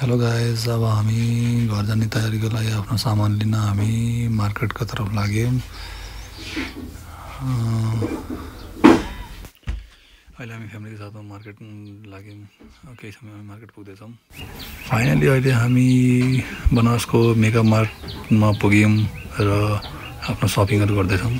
Hello guys, अब हामी घर जाने तयारीको लागि आफ्नो सामान लिन हामी मार्केटको तर्फ लाग्यौँ। अहिले हामी फ्यामिलीको साथमा मार्केट लाग्यौँ। केही समयमा मार्केट पुग्दैछौँ। फाइनली अहिले हामी बनासको मेगा मार्टमा पुग्यौँ र आफ्नो सपिङहरू गर्दैछौँ।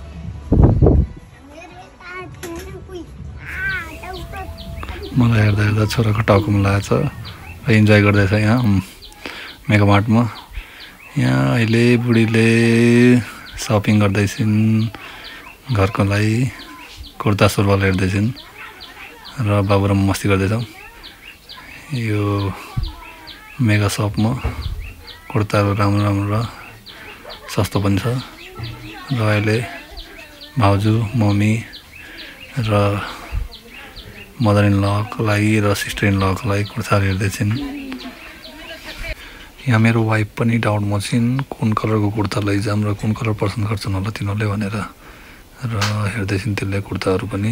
मलाई हेर्दा हेर्दा छोराको टाउकोमा लागेछ र इन्जोय गर्दैछ यहाँ मेगा मार्टमा। यहाँ अहिले बुढीले सपिङ गर्दैछिन्, घरको लागि कुर्ता सुरुवाल हेर्दैछिन् र बाबु र म मस्ती गर्दैछौँ। यो मेगा सपमा कुर्ताहरू राम्रो राम्रो र सस्तो पनि छ र अहिले भाउजू मम्मी र मदर इन लको लागि र सिस्टर इन लको लागि कुर्ताहरू हेर्दैछिन्। यहाँ मेरो वाइफ पनि डाउटमा छिन् कुन कलरको कुर्ता लैजाऊँ र कुन कलर पसन्द गर्छन् होला तिनीहरूले भनेर र हेर्दैछिन् त्यसले कुर्ताहरू पनि।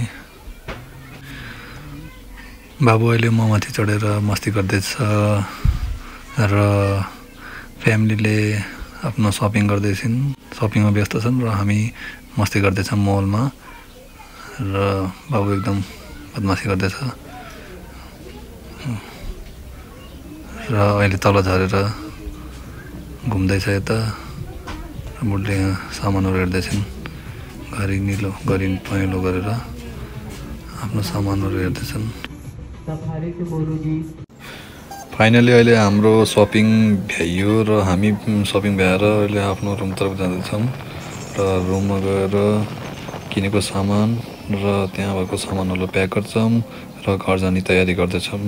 बाबु अहिले म माथि चढेर मस्ती गर्दैछ र फ्यामिलीले आफ्नो सपिङ गर्दैछन्, सपिङमा व्यस्त छन् र हामी मस्ती गर्दैछौँ मलमा र बाबु एकदम बदमासी गर्दैछ र अहिले तल झरेर घुम्दैछ यता। बुढले यहाँ सामानहरू हेर्दैछन्, घरि निलो घरि पहेँलो गरेर आफ्नो सामानहरू हेर्दैछन्। फाइनली अहिले हाम्रो सपिङ भ्याइयो र हामी सपिङ भ्याएर अहिले आफ्नो रुमतर्फ जाँदैछौँ र रुममा गएर किनेको सामान र त्यहाँ भएको सामानहरू प्याक गर्छौँ र घर जाने तयारी गर्छौँ।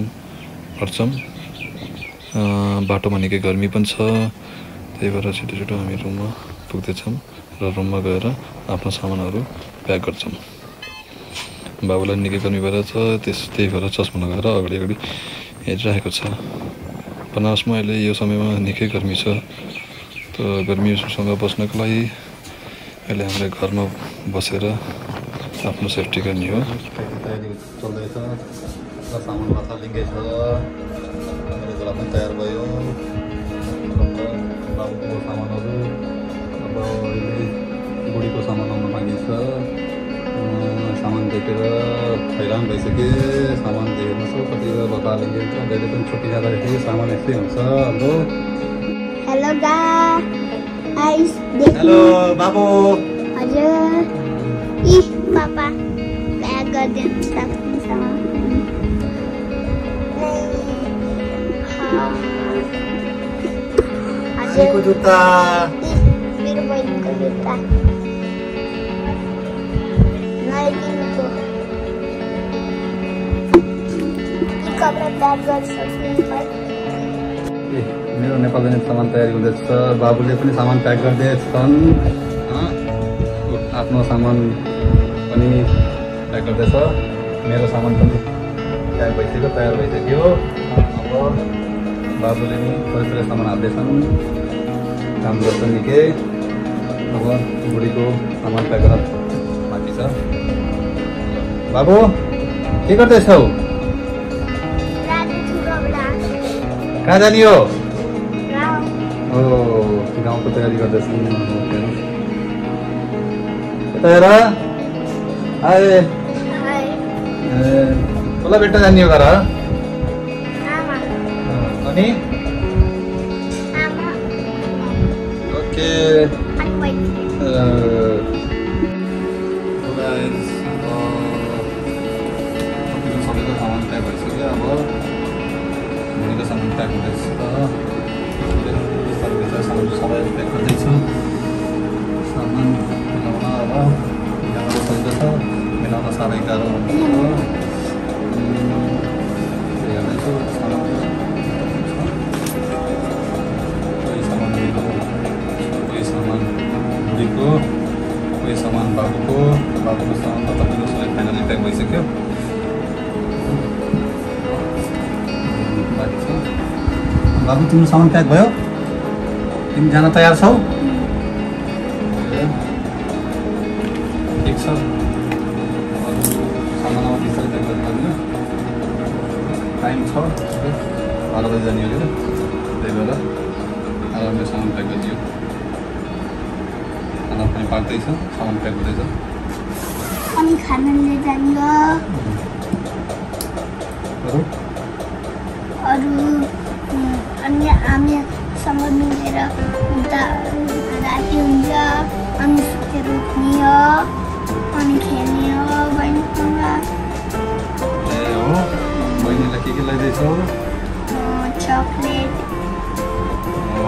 बाटोमा निकै गर्मी पनि छ, त्यही भएर छिटो छिटो हामी रुममा पुग्दैछौँ र रुममा गएर आफ्नो सामानहरू प्याक गर्छौँ। बाबुलाई निकै गर्मी भएर छ, त्यही भएर चस्मा लगाएर अगाडि अगाडि हेरिरहेको छ। बनासमा अहिले यो समयमा निकै गर्मी छ, त गर्मीसँग बस्नको लागि अहिले हामीले घरमा बसेर आफ्नो सेफ्टी गर्ने हो। तयारी चल्दैछ र सामान मात्र लिँदैछ। मेरो छोरा पनि तयार भयो। बाबुको सामानहरू अब अहिले बुढीको सामान आउन बाँकी छ। सामान देखेर हैरान भइसक्यो। सामान देख्नु छ कति बता लिँदैछ। जहिले पनि छुट्टी जाँदाखेरि सामान यस्तै हुन्छ। हेलो गाइस, हेलो बाबु। हजुर पापा प्याक गरिदिनु सक्नुहुन्छ। हजुरको जुत्ता, मेरो बहिनीको जुत्ता नयाँ कपडा प्याक गरिसक्नु। मेरो नेपाल जाने सामान तयारी हुँदैछ। बाबुले पनि सामान प्याक गर्दैछन्, आफ्नो सामान पनि प्याक गर्दैछ। मेरो सामान पनि तयार भइसक्यो। अब बाबुले पनि थोरै थोरै सामान हाल्दैछन्, काम गर्छन् निकै। अब बुढीको सामान प्याक गरेर बाँकी छ। बाबु के गर्दैछौ? कहाँ जाने हो? गाउँको तयारी गर्दैछन्। यता आए कसलाई भेट्न जाने हो घर? अनि ओके सबैको सामान प्याक भइसक्यो। अब बुढीको सामान प्याक हुँदैछ। सामान सबै प्याक गर्दैछ। सामान मिलाउन अब यहाँबाट सजिलो छ, मिलाउन साह्रै गाह्रो हुन्छ। हेर्दैछु कोही सामान मेरो, कोही सामान बुढीको, कोही सामान बाबुको सामान त तपाईँको सबै फाइनली प्याक भइसक्यो। बाबु तिम्रो सामान प्याक भयो? तिमी जान तयार छौ? ठिक छ। सामान अब बिस्तारै प्याक गर्नु टाइम छ। 12 बजे जाने हो त्यही भएर आरामले सामान प्याक गरिदियो खाना पनि पाक्दैछ सामान प्याक हुँदैछ अनि खाना लिएर जानियो अरू अनि हामीसँग मिलेर राति हुन्छ अनि सुतेर उठ्ने हो अनि खेल्ने हो बहिनीसँग ए हो बहिनीलाई के ल्याइदिएछौ चकलेट हो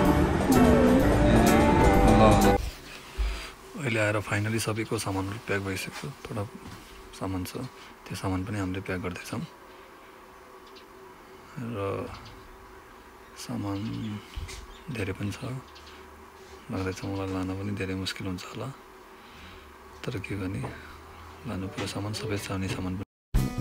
ल अहिले आएर फाइनली सबैको सामानहरू प्याक भइसक्यो थोडा सामान छ त्यो सामान पनि हामीले प्याक गर्दैछौँ र सामान धेरै पनि छ लाग्दैछ मलाई लान पनि धेरै मुस्किल हुन्छ होला तर के गर्ने लानु पर्यो सामान सबै चाहिने सामान पनि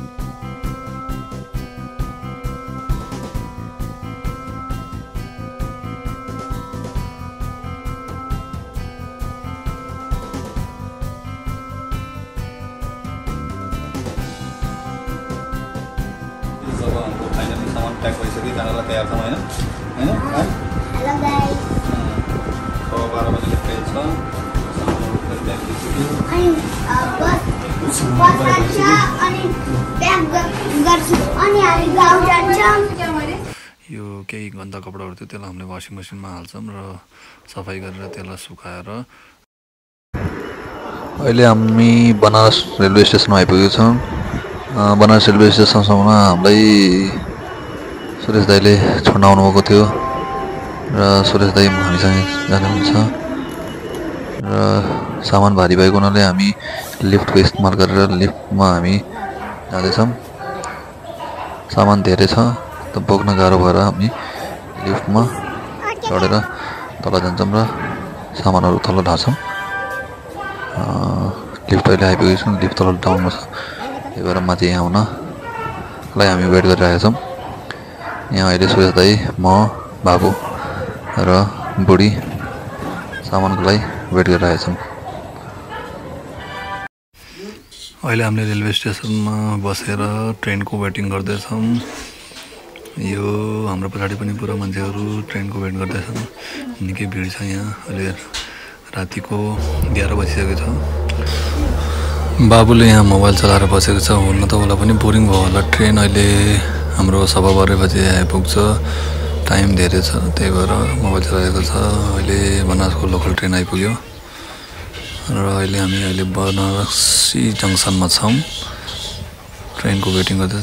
फाइनली सामान प्याक भइसक्यो जानलाई तयार छौँ होइन हेलो गाइस 12 बजे ट्रेन छ सामानहरू पनि प्याक भइसक्यो अनि बस आउँछ अनि प्याक गर्छु अनि हामी गाउँ जान्छौँ यो केही गन्दा कपडाहरू थियो त्यसलाई हामीले वासिङ मेसिनमा हाल्छौँ र सफाइ गरेर त्यसलाई सुकाएर अहिले हामी बनारस रेलवे स्टेसनमा आइपुगेको छौँ बनारस रेलवे स्टेसनसम्म हामीलाई सुरेश दाईले छोड्न आउनुभएको थियो र सुरेश दाई हामीसँग जानुहुन्छ र सामान भारी भएको हुनाले हामी लिफ्टको इस्तेमाल गरेर लिफ्टमा हामी जाँदैछौँ सामान धेरै छ त बोक्न गाह्रो भएर हामी लिफ्टमा चढेर तल जान्छौँ र सामानहरू तल ढाल्छौँ लिफ्ट अहिले आइपुगेको छौँ लिफ्ट तल डाउनमा छ त्यही भएर माथि यहाँ आउनलाई हामी वेट गरिरहेका छौँ यहाँ अहिले सुरेश दाई म बाबु र बुढी सामानको लागि वेट गरिरहेका छौँ अहिले हामीले रेलवे स्टेसनमा बसेर ट्रेनको वेटिङ गर्दैछौँ यो हाम्रो पछाडि पनि पुरा मान्छेहरू ट्रेनको वेट गर्दैछन् निकै भिड छ यहाँ अहिले रातिको 11 बजिसकेको छ बाबुले यहाँ मोबाइल चलाएर बसेको छ हुन त उसलाई पनि बोरिङ भयो होला ट्रेन अहिले हाम्रो 12:15 बजे आइपुग्छ टाइम धेरै छ त्यही भएर मोबाइल चलाएको छ अहिले बनारसको लोकल ट्रेन आइपुग्यो र अहिले बनारसी जङ्सनमा छौँ ट्रेनको वेटिङ गर्दैछ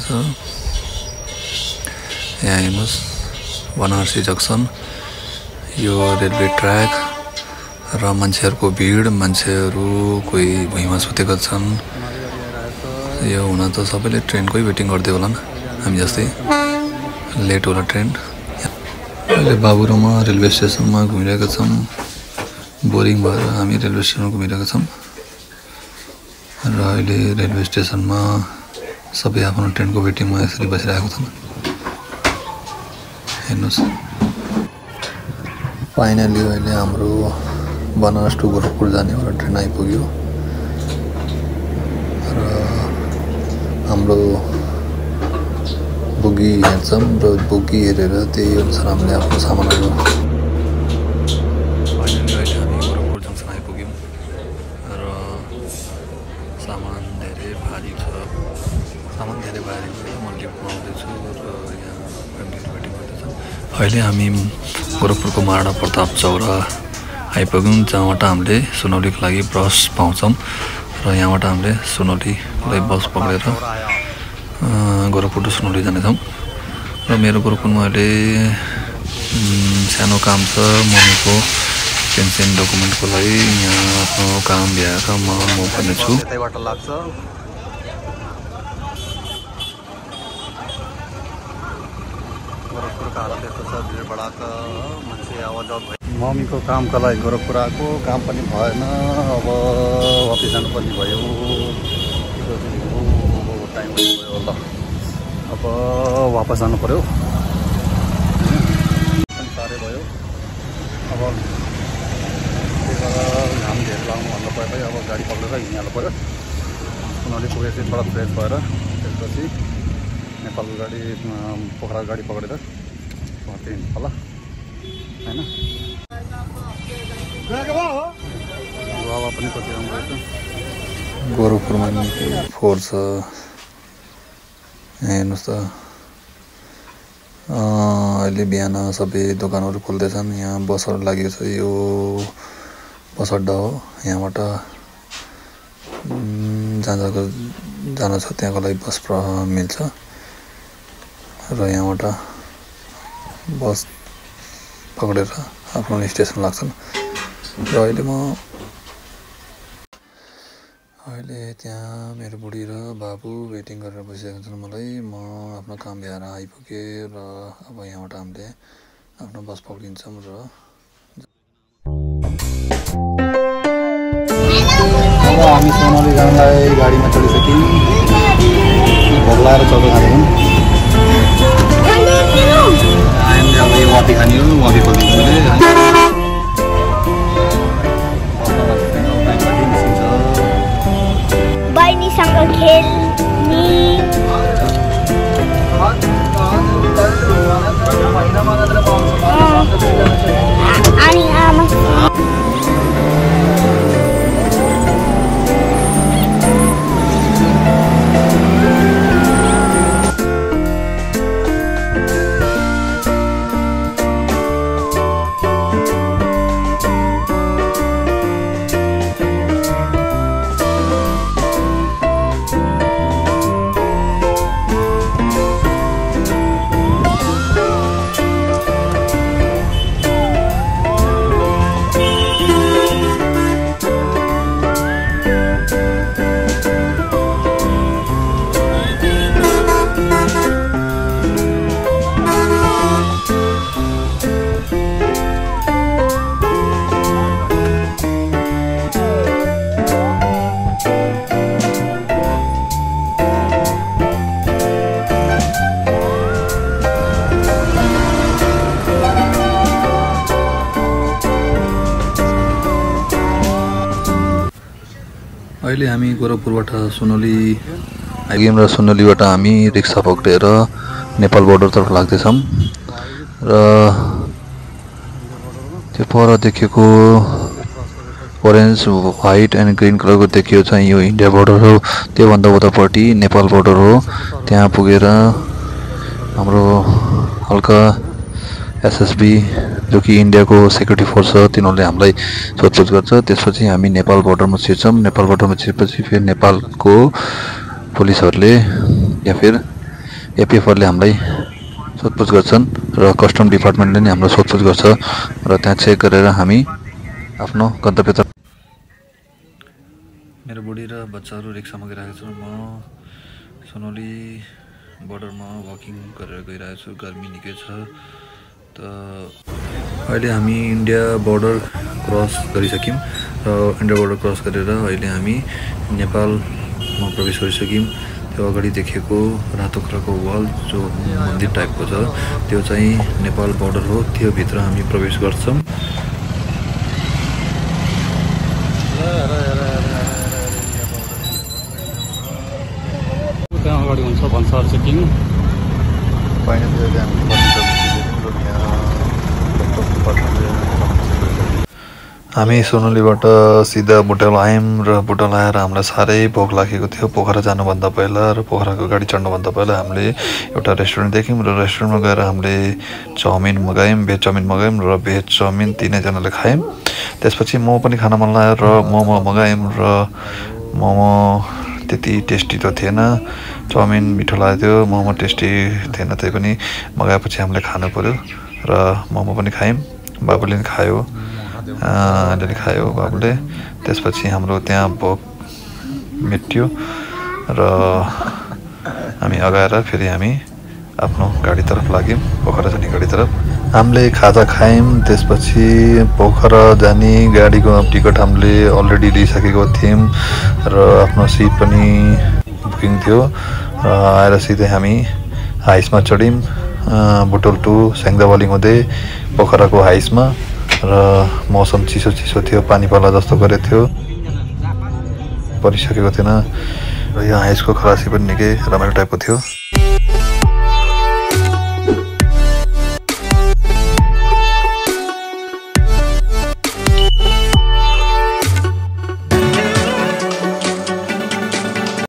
यहाँ हेर्नुहोस् बनारसी जङ्सन यो रेलवे ट्र्याक र मान्छेहरूको भिड मान्छेहरू कोही भुइँमा सुतेका छन् यो हुन त सबैले ट्रेनकै वेटिङ गर्दै होलान् हामी जस्तै लेट होला ट्रेन अहिले बाबु र म रेलवे स्टेसनमा घुमिरहेका छौँ बोरिङ भएर हामी रेलवे स्टेसनमा घुमिरहेका छौँ र अहिले रेलवे स्टेसनमा सबै आफ्नो ट्रेनको वेटिङमा यसरी बसिरहेको छन् हेर्नुहोस् फाइनली अहिले हाम्रो बनारस टु गोरखपुर जाने एउटा ट्रेन आइपुग्यो र हाम्रो बोगी हेर्छौँ र बोगी हेरेर त्यही अनुसार हामीले आफ्नो सामानहरू फाइनली अहिले हामी गोरखपुर जङ्सन आइपुग्यौँ र सामान धेरै भारी छ सामान धेरै भारी छ म लिफ्टमा आउँदैछु र यहाँ फ्यामिलीहरू वेटिङ गर्दैछन् अहिले हामी गोरखपुरको महाराणा प्रताप चौरा आइपुग्यौँ जहाँबाट हामीले सुनौलीको लागि बस पाउँछौँ र यहाँबाट हामीले सुनौलीलाई बस पक्रेर गोरखपुर टु सुनौली जानेछौँ र मेरो गोरखपुरमा अहिले सानो काम छ मम्मीको पेन्सन डकुमेन्टको लागि यहाँ आफ्नो काम भ्याएर म पनि छु यतैबाट लाग्छ गोरखपुरको हालत यस्तो छ भिड भडाक मान्छे आवाजाव भयो मम्मीको कामका लागि गोरखपुर आएको काम पनि भएन अब वापिस जानु पनि भयो टाइम पनि भयो ल अब वापस जानु पर्यो पनि साह्रै भयो अब त्यही भएर घाम धेरै लाग्नु भन्नु पऱ्यो अब गाडी पक्रेर हिँडिहाल्नु पऱ्यो सुनौली पुगेपछि थोडा फ्रेस भएर त्यसपछि नेपालको गाडी पोखराको गाडी पक्रेर घरतिर हिँड्नु होला हैन। हावा पनि कति राम्रो रहेछ। गोरखपुरमा फोहोर छ हेर्नुहोस् त। अहिले बिहान सबै दोकानहरू खुल्दैछन्। यहाँ बसहरू लागेको छ। यो बस अड्डा हो। यहाँबाट जान छ त्यहाँको लागि बस मिल्छ र यहाँबाट बस पक्रेर आफ्नो स्टेसन लाग्छन्। र अहिले त्यहाँ मेरो बुढी र बाबु वेटिङ गरेर बसिरहेका छन् मलाई। म आफ्नो काम भ्याएर आइपुगेँ र अब यहाँबाट हामीले आफ्नो बस पक्रिन्छौँ र अब हामी सोनाली जानलाई गाडीमा चढिसक्यौँ। भोक लागेर चक्कर खाने हामीले अब यो वाफी खाने हो। वाफी पक्रिन्छ बहिनीसँग खेल्ने अनि आमा अहिले हामी गोरखपुरबाट सोनाली आइगयौँ र सोनालीबाट हामी रिक्सा पक्रेर नेपाल बोर्डरतर्फ लाग्दैछौँ र त्यो पर देखेको ओरेन्ज व्हाइट एन्ड ग्रीन कलरको देखियो चाहिँ यो इन्डिया बोर्डर हो। त्योभन्दा उतापट्टि नेपाल बोर्डर हो। त्यहाँ पुगेर हाम्रो हल्का एसएसबी जो कि इन्डियाको सेक्युरिटी फोर्स हो तिनीहरूले हामीलाई सोधपुछ गर्छ। त्यसपछि हामी नेपाल बोर्डरमा छिर्छौँ। नेपाल बोर्डरमा छिरेपछि फेरि नेपालको पुलिसहरूले या फिर एपिएफहरूले हामीलाई सोधपुछ गर्छन् र कस्टम डिपार्टमेन्टले नै हामीलाई सोधपुछ गर्छ र त्यहाँ चेक गरेर हामी आफ्नो गन्तव्यतर्फ। मेरो बुढी र बच्चाहरू रिक्सामा गइरहेको छु। म सोनाली बोर्डरमा वकिङ गरेर गइरहेको छु। गर्मी निकै छ। अहिले हामी इन्डिया बोर्डर क्रस गरिसक्यौँ र इन्डिया बोर्डर क्रस गरेर अहिले हामी नेपालमा प्रवेश गरिसक्यौँ। त्यो अगाडि देखेको रातो कलरको वाल जो मन्दिर टाइपको छ त्यो चाहिँ नेपाल बोर्डर हो। त्यो भित्र हामी प्रवेश गर्छौँ। त्यहाँ अगाडि हुन्छ भन्सार चेकिङ। हामी सोनालीबाट सिधा बुटोल आयौँ र बुटोल आएर हामीलाई साह्रै भोक लागेको थियो। पोखरा जानुभन्दा पहिला र पोखराको गाडी चढ्नुभन्दा पहिला हामीले एउटा रेस्टुरेन्ट देख्यौँ र रेस्टुरेन्टमा गएर हामीले चाउमिन मगायौँ। भेज चाउमिन मगायौँ र भेज चाउमिन तीनैजनाले खायौँ। त्यसपछि मोमो पनि खान मन लाग्यो र मोमो मगायौँ र मोमो त्यति टेस्टी त थिएन। चाउमिन मिठो लाग्यो, मोमो टेस्टी थिएन। त्यही पनि मगाएपछि हामीले खानु पर्यो र मोमो पनि खायौँ। बाबुले पनि खायो, अहिले खायो बाबुले। त्यसपछि हाम्रो त्यहाँ भोक मेट्यो र हामी अगाएर फेरि हामी आफ्नो गाडीतर्फ लाग्यौँ, पोखरा जाने गाडीतर्फ। हामीले खाजा खायौँ। त्यसपछि पोखरा जाने गाडीको टिकट हामीले अलरेडी लिइसकेको थियौँ र आफ्नो सिट पनि बुकिङ थियो। आएर सिधै हामी हाइसमा चढ्यौँ। बुटोल टु स्याङ्जाबालिङ हुँदै पोखराको हाइसमा र मौसम चिसो चिसो थियो। पानी पर्ला जस्तो गरेको थियो, परिसकेको थिएन र यो हाइसको खलासी पनि निकै रमाइलो टाइपको थियो।